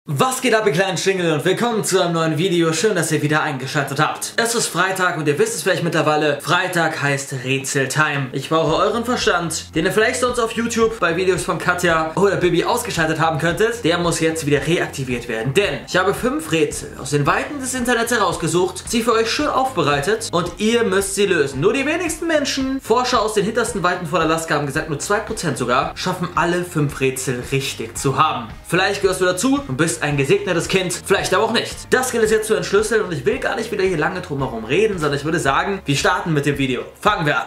Was geht ab, ihr kleinen Schlingel, und willkommen zu einem neuen Video. Schön, dass ihr wieder eingeschaltet habt. Es ist Freitag und ihr wisst es vielleicht mittlerweile. Freitag heißt Rätseltime. Ich brauche euren Verstand, den ihr vielleicht sonst auf YouTube bei Videos von Katja oder Bibi ausgeschaltet haben könntet. Der muss jetzt wieder reaktiviert werden, denn ich habe 5 Rätsel aus den Weiten des Internets herausgesucht, sie für euch schön aufbereitet und ihr müsst sie lösen. Nur die wenigsten Menschen, Forscher aus den hintersten Weiten von Alaska haben gesagt, nur 2% sogar, schaffen alle 5 Rätsel richtig zu haben. Vielleicht gehörst du dazu und bist ein gesegnetes Kind, vielleicht aber auch nicht. Das gilt es jetzt zu entschlüsseln und ich will gar nicht wieder hier lange drum herum reden, sondern ich würde sagen, wir starten mit dem Video. Fangen wir an.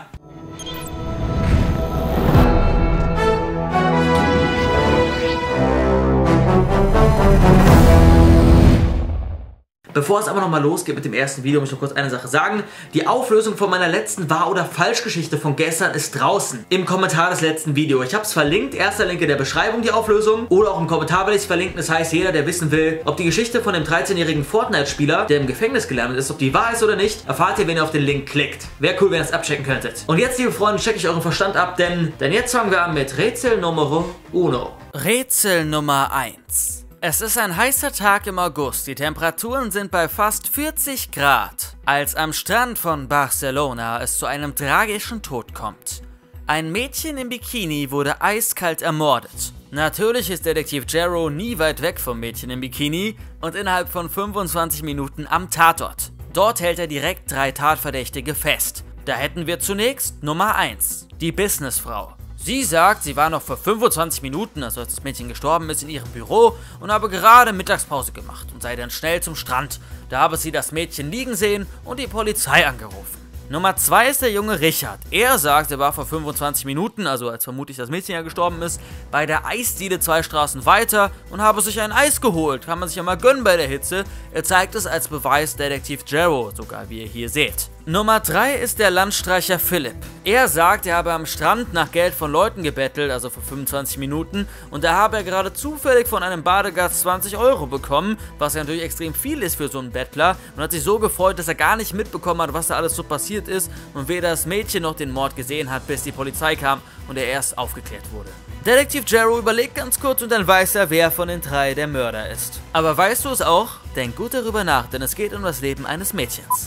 Bevor es aber nochmal losgeht mit dem ersten Video, muss ich noch kurz eine Sache sagen. Die Auflösung von meiner letzten Wahr- oder Falschgeschichte von gestern ist draußen. Im Kommentar des letzten Videos. Ich habe es verlinkt. Erster Link in der Beschreibung, die Auflösung. Oder auch im Kommentar will ich es verlinken. Das heißt, jeder, der wissen will, ob die Geschichte von dem 13-jährigen Fortnite-Spieler, der im Gefängnis gelandet ist, ob die wahr ist oder nicht, erfahrt ihr, wenn ihr auf den Link klickt. Wäre cool, wenn ihr es abchecken könntet. Und jetzt, liebe Freunde, checke ich euren Verstand ab, denn jetzt fangen wir an mit Rätsel Nummer 1. Rätsel Nummer 1. Es ist ein heißer Tag im August, die Temperaturen sind bei fast 40 Grad, als am Strand von Barcelona es zu einem tragischen Tod kommt. Ein Mädchen im Bikini wurde eiskalt ermordet. Natürlich ist Detektiv Jero nie weit weg vom Mädchen im Bikini und innerhalb von 25 Minuten am Tatort. Dort hält er direkt 3 Tatverdächtige fest. Da hätten wir zunächst Nummer 1, die Businessfrau. Sie sagt, sie war noch vor 25 Minuten, also als das Mädchen gestorben ist, in ihrem Büro und habe gerade Mittagspause gemacht und sei dann schnell zum Strand. Da habe sie das Mädchen liegen sehen und die Polizei angerufen. Nummer 2 ist der junge Richard. Er sagt, er war vor 25 Minuten, also als vermutlich das Mädchen ja gestorben ist, bei der Eisdiele 2 Straßen weiter und habe sich ein Eis geholt. Kann man sich ja mal gönnen bei der Hitze. Er zeigt es als Beweis Detektiv Jero, sogar wie ihr hier seht. Nummer 3 ist der Landstreicher Philipp. Er sagt, er habe am Strand nach Geld von Leuten gebettelt, also vor 25 Minuten, und da habe er gerade zufällig von einem Badegast 20 € bekommen, was ja natürlich extrem viel ist für so einen Bettler, und hat sich so gefreut, dass er gar nicht mitbekommen hat, was da alles so passiert ist und weder das Mädchen noch den Mord gesehen hat, bis die Polizei kam und er erst aufgeklärt wurde. Detektiv Jero überlegt ganz kurz und dann weiß er, wer von den 3 der Mörder ist. Aber weißt du es auch? Denk gut darüber nach, denn es geht um das Leben eines Mädchens.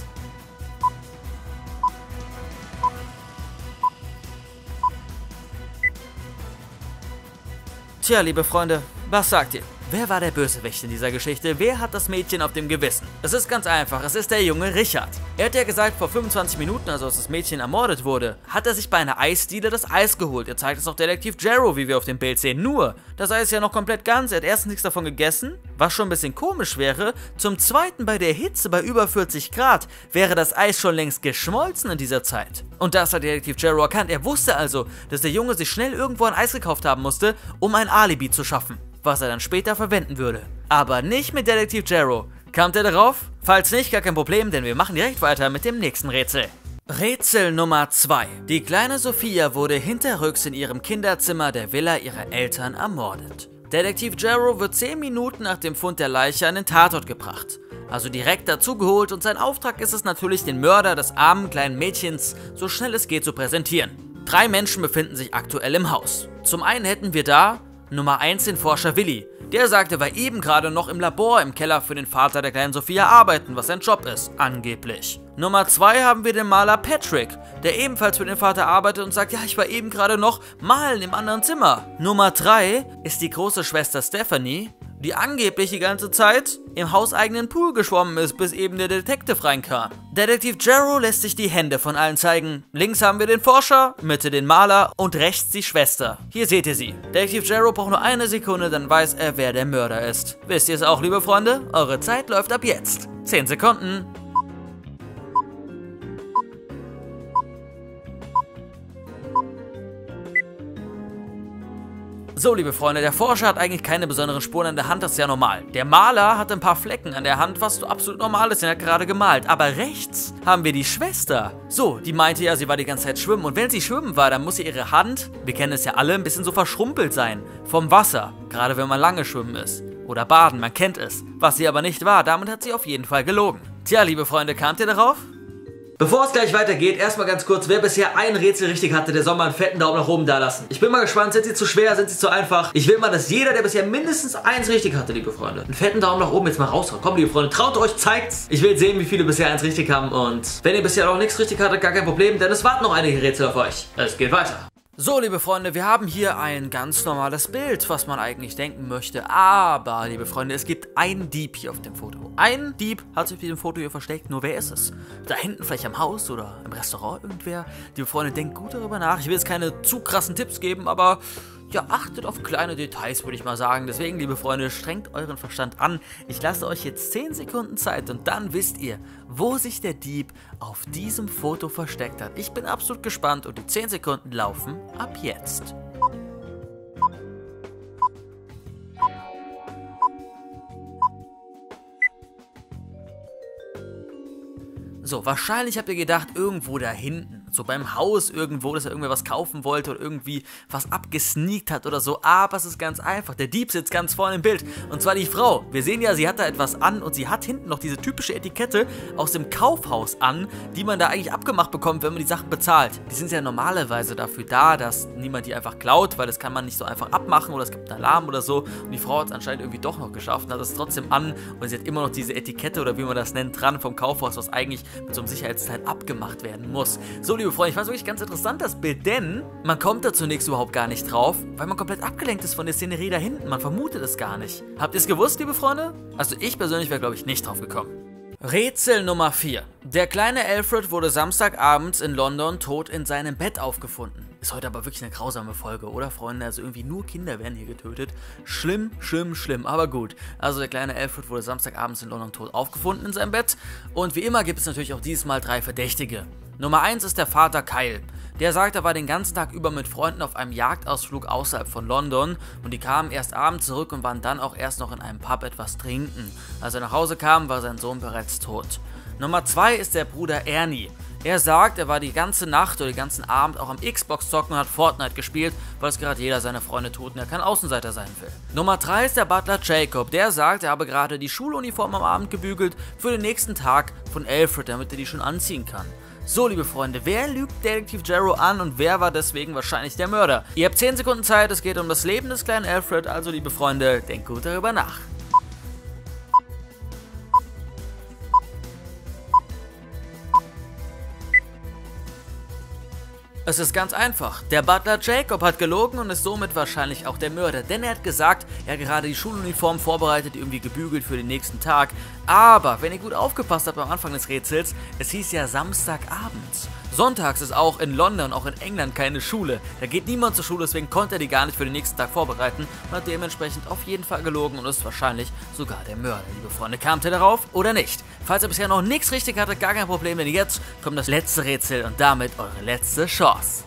Tja, liebe Freunde, was sagt ihr? Wer war der Bösewicht in dieser Geschichte? Wer hat das Mädchen auf dem Gewissen? Es ist ganz einfach, es ist der junge Richard. Er hat ja gesagt, vor 25 Minuten, also als das Mädchen ermordet wurde, hat er sich bei einer Eisdiele das Eis geholt. Er zeigt es auch Detektiv Jero, wie wir auf dem Bild sehen. Nur, das Eis ist ja noch komplett ganz. Er hat erstens nichts davon gegessen, was schon ein bisschen komisch wäre. Zum Zweiten, bei der Hitze bei über 40 Grad wäre das Eis schon längst geschmolzen in dieser Zeit. Und das hat Detektiv Jero erkannt. Er wusste also, dass der Junge sich schnell irgendwo ein Eis gekauft haben musste, um ein Alibi zu schaffen, was er dann später verwenden würde. Aber nicht mit Detektiv Jero. Kamt ihr darauf? Falls nicht, gar kein Problem, denn wir machen direkt weiter mit dem nächsten Rätsel. Rätsel Nummer 2. Die kleine Sophia wurde hinterrücks in ihrem Kinderzimmer der Villa ihrer Eltern ermordet. Detektiv Jero wird 10 Minuten nach dem Fund der Leiche an den Tatort gebracht. Also direkt dazugeholt, und sein Auftrag ist es natürlich, den Mörder des armen kleinen Mädchens so schnell es geht zu präsentieren. 3 Menschen befinden sich aktuell im Haus. Zum einen hätten wir da Nummer 1 den Forscher Willi. Der sagt, er war eben gerade noch im Labor im Keller für den Vater der kleinen Sophia arbeiten, was sein Job ist, angeblich. Nummer 2 haben wir den Maler Patrick, der ebenfalls für den Vater arbeitet und sagt, ja, ich war eben gerade noch malen im anderen Zimmer. Nummer 3 ist die große Schwester Stephanie, die angeblich die ganze Zeit im hauseigenen Pool geschwommen ist, bis eben der Detective reinkam. Detektiv Jero lässt sich die Hände von allen zeigen. Links haben wir den Forscher, Mitte den Maler und rechts die Schwester. Hier seht ihr sie. Detektiv Jero braucht nur eine Sekunde, dann weiß er, wer der Mörder ist. Wisst ihr es auch, liebe Freunde? Eure Zeit läuft ab jetzt. 10 Sekunden. So, liebe Freunde, der Forscher hat eigentlich keine besonderen Spuren an der Hand, das ist ja normal. Der Maler hat ein paar Flecken an der Hand, was so absolut normal ist, er hat gerade gemalt. Aber rechts haben wir die Schwester. So, die meinte ja, sie war die ganze Zeit schwimmen. Und wenn sie schwimmen war, dann muss ihre Hand, wir kennen es ja alle, ein bisschen so verschrumpelt sein. Vom Wasser, gerade wenn man lange schwimmen ist. Oder baden, man kennt es. Was sie aber nicht war, damit hat sie auf jeden Fall gelogen. Tja, liebe Freunde, kamt ihr darauf? Bevor es gleich weitergeht, erstmal ganz kurz, wer bisher ein Rätsel richtig hatte, der soll mal einen fetten Daumen nach oben da lassen. Ich bin mal gespannt, sind sie zu schwer, sind sie zu einfach? Ich will mal, dass jeder, der bisher mindestens eins richtig hatte, liebe Freunde, einen fetten Daumen nach oben jetzt mal raushaut. Komm, liebe Freunde, traut euch, zeigt's. Ich will sehen, wie viele bisher eins richtig haben und wenn ihr bisher noch nichts richtig hattet, gar kein Problem, denn es warten noch einige Rätsel auf euch. Es geht weiter. So, liebe Freunde, wir haben hier ein ganz normales Bild, was man eigentlich denken möchte. Aber, liebe Freunde, es gibt einen Dieb hier auf dem Foto. Ein Dieb hat sich auf dem Foto hier versteckt, nur wer ist es? Da hinten vielleicht am Haus oder im Restaurant irgendwer? Liebe Freunde, denkt gut darüber nach. Ich will jetzt keine zu krassen Tipps geben, aber ja, achtet auf kleine Details, würde ich mal sagen. Deswegen, liebe Freunde, strengt euren Verstand an. Ich lasse euch jetzt 10 Sekunden Zeit und dann wisst ihr, wo sich der Dieb auf diesem Foto versteckt hat. Ich bin absolut gespannt und die 10 Sekunden laufen ab jetzt. So, wahrscheinlich habt ihr gedacht, irgendwo da hinten, so beim Haus irgendwo, dass er irgendwer was kaufen wollte oder irgendwie was abgesneakt hat oder so, aber es ist ganz einfach, der Dieb sitzt ganz vorne im Bild und zwar die Frau. Wir sehen ja, sie hat da etwas an und sie hat hinten noch diese typische Etikette aus dem Kaufhaus an, die man da eigentlich abgemacht bekommt, wenn man die Sachen bezahlt. Die sind ja normalerweise dafür da, dass niemand die einfach klaut, weil das kann man nicht so einfach abmachen oder es gibt einen Alarm oder so und die Frau hat es anscheinend irgendwie doch noch geschafft und hat es trotzdem an und sie hat immer noch diese Etikette oder wie man das nennt, dran vom Kaufhaus, was eigentlich mit so einem Sicherheitsteil abgemacht werden muss. So, liebe Freunde, ich fand es wirklich ganz interessant, das Bild, denn man kommt da zunächst überhaupt gar nicht drauf, weil man komplett abgelenkt ist von der Szenerie da hinten. Man vermutet es gar nicht. Habt ihr es gewusst, liebe Freunde? Also ich persönlich wäre, glaube ich, nicht drauf gekommen. Rätsel Nummer 4. Der kleine Alfred wurde Samstagabends in London tot in seinem Bett aufgefunden. Ist heute aber wirklich eine grausame Folge, oder Freunde? Also irgendwie nur Kinder werden hier getötet. Schlimm, schlimm, schlimm, aber gut. Also der kleine Alfred wurde Samstagabends in London tot aufgefunden in seinem Bett. Und wie immer gibt es natürlich auch dieses Mal 3 Verdächtige. Nummer 1 ist der Vater Kyle. Der sagt, er war den ganzen Tag über mit Freunden auf einem Jagdausflug außerhalb von London und die kamen erst abends zurück und waren dann auch erst noch in einem Pub etwas trinken. Als er nach Hause kam, war sein Sohn bereits tot. Nummer 2 ist der Bruder Ernie. Er sagt, er war die ganze Nacht oder den ganzen Abend auch am Xbox zocken und hat Fortnite gespielt, weil es gerade jeder seiner Freunde tut und er kein Außenseiter sein will. Nummer 3 ist der Butler Jacob. Der sagt, er habe gerade die Schuluniform am Abend gebügelt für den nächsten Tag von Alfred, damit er die schon anziehen kann. So, liebe Freunde, wer lügt Detektiv Jero an und wer war deswegen wahrscheinlich der Mörder? Ihr habt 10 Sekunden Zeit, es geht um das Leben des kleinen Alfred, also liebe Freunde, denkt gut darüber nach. Es ist ganz einfach. Der Butler Jacob hat gelogen und ist somit wahrscheinlich auch der Mörder, denn er hat gesagt, er hat gerade die Schuluniform vorbereitet, irgendwie gebügelt für den nächsten Tag. Aber, wenn ihr gut aufgepasst habt am Anfang des Rätsels, es hieß ja Samstagabends. Sonntags ist auch in London, auch in England keine Schule. Da geht niemand zur Schule, deswegen konnte er die gar nicht für den nächsten Tag vorbereiten und hat dementsprechend auf jeden Fall gelogen und ist wahrscheinlich sogar der Mörder, liebe Freunde. Kamt ihr darauf oder nicht? Falls ihr bisher noch nichts richtig hattet, gar kein Problem, denn jetzt kommt das letzte Rätsel und damit eure letzte Chance.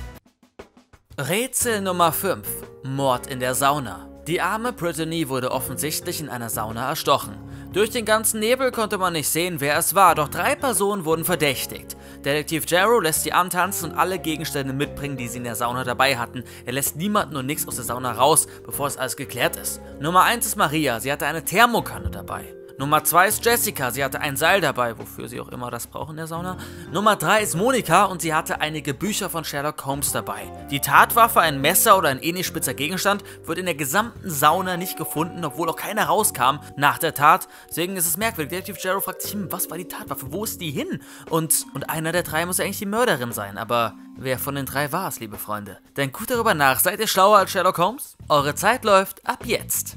Rätsel Nummer 5. Mord in der Sauna. Die arme Brittany wurde offensichtlich in einer Sauna erstochen. Durch den ganzen Nebel konnte man nicht sehen, wer es war, doch 3 Personen wurden verdächtigt. Detektiv Jero lässt sie antanzen und alle Gegenstände mitbringen, die sie in der Sauna dabei hatten. Er lässt niemanden und nichts aus der Sauna raus, bevor es alles geklärt ist. Nummer 1 ist Maria, sie hatte eine Thermokanne dabei. Nummer 2 ist Jessica, sie hatte ein Seil dabei, wofür sie auch immer das braucht in der Sauna. Nummer 3 ist Monika und sie hatte einige Bücher von Sherlock Holmes dabei. Die Tatwaffe, ein Messer oder ein ähnlich spitzer Gegenstand, wird in der gesamten Sauna nicht gefunden, obwohl auch keiner rauskam nach der Tat. Deswegen ist es merkwürdig. Detektiv Jero fragt sich, was war die Tatwaffe, wo ist die hin? Und einer der 3 muss ja eigentlich die Mörderin sein, aber wer von den 3 war es, liebe Freunde? Denkt gut darüber nach, seid ihr schlauer als Sherlock Holmes? Eure Zeit läuft ab jetzt.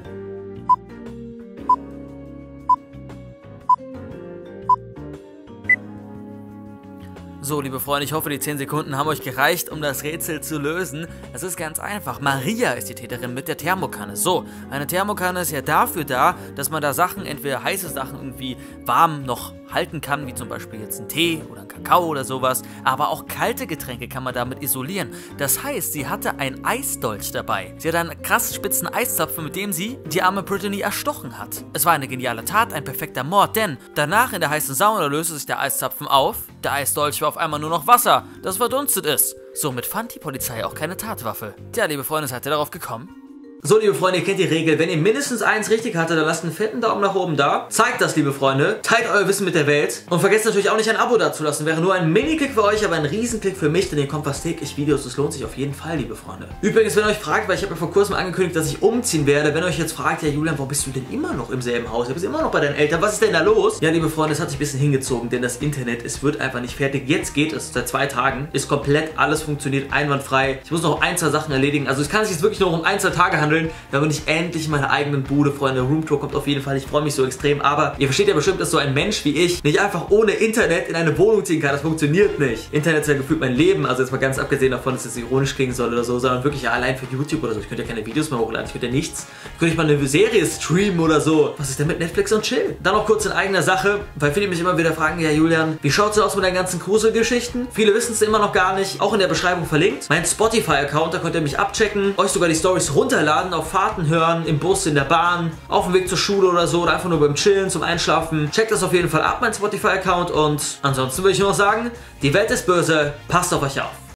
So, liebe Freunde, ich hoffe, die 10 Sekunden haben euch gereicht, um das Rätsel zu lösen. Es ist ganz einfach. Maria ist die Täterin mit der Thermokanne. So, eine Thermokanne ist ja dafür da, dass man da Sachen, entweder heiße Sachen irgendwie warm noch halten kann, wie zum Beispiel jetzt einen Tee oder einen Kakao oder sowas, aber auch kalte Getränke kann man damit isolieren. Das heißt, sie hatte einen Eisdolch dabei. Sie hatte einen krass spitzen Eiszapfen, mit dem sie die arme Brittany erstochen hat. Es war eine geniale Tat, ein perfekter Mord, denn danach in der heißen Sauna löste sich der Eiszapfen auf, der Eisdolch war auf einmal nur noch Wasser, das verdunstet ist. Somit fand die Polizei auch keine Tatwaffe. Tja, liebe Freunde, seid ihr darauf gekommen? So, liebe Freunde, ihr kennt die Regel. Wenn ihr mindestens eins richtig hattet, dann lasst einen fetten Daumen nach oben da. Zeigt das, liebe Freunde. Teilt euer Wissen mit der Welt. Und vergesst natürlich auch nicht ein Abo dazulassen. Wäre nur ein Mini-Klick für euch, aber ein Riesenklick für mich, denn ihr kommt fast täglich Videos. Das lohnt sich auf jeden Fall, liebe Freunde. Übrigens, wenn ihr euch fragt, weil ich habe ja vor kurzem angekündigt, dass ich umziehen werde. Wenn ihr euch jetzt fragt, ja Julian, warum bist du denn immer noch im selben Haus? Du bist immer noch bei deinen Eltern. Was ist denn da los? Ja, liebe Freunde, es hat sich ein bisschen hingezogen, denn das Internet, es wird einfach nicht fertig. Jetzt geht es, seit 2 Tagen, ist komplett alles funktioniert einwandfrei. Ich muss noch ein, 2 Sachen erledigen. Also es kann sich jetzt wirklich nur um 1, 2 Tage handeln. Da bin ich endlich in meiner eigenen Bude, Freunde. Roomtour kommt auf jeden Fall. Ich freue mich so extrem. Aber ihr versteht ja bestimmt, dass so ein Mensch wie ich nicht einfach ohne Internet in eine Wohnung ziehen kann. Das funktioniert nicht. Internet ist ja gefühlt mein Leben. Also jetzt mal ganz abgesehen davon, dass es ironisch klingen soll oder so, sondern wirklich ja allein für YouTube oder so. Ich könnte ja keine Videos mehr hochladen. Ich könnte ja nichts. Ich könnte nicht mal eine Serie streamen oder so. Was ist denn mit Netflix und Chill? Dann noch kurz in eigener Sache, weil viele mich immer wieder fragen, ja Julian, wie schaut es denn aus mit deinen ganzen Gruselgeschichten? Viele wissen es immer noch gar nicht. Auch in der Beschreibung verlinkt. Mein Spotify-Account, da könnt ihr mich abchecken, euch sogar die Stories runterladen, auf Fahrten hören, im Bus, in der Bahn, auf dem Weg zur Schule oder so oder einfach nur beim Chillen, zum Einschlafen. Checkt das auf jeden Fall ab, mein Spotify-Account, und ansonsten würde ich nur noch sagen, die Welt ist böse, passt auf euch auf.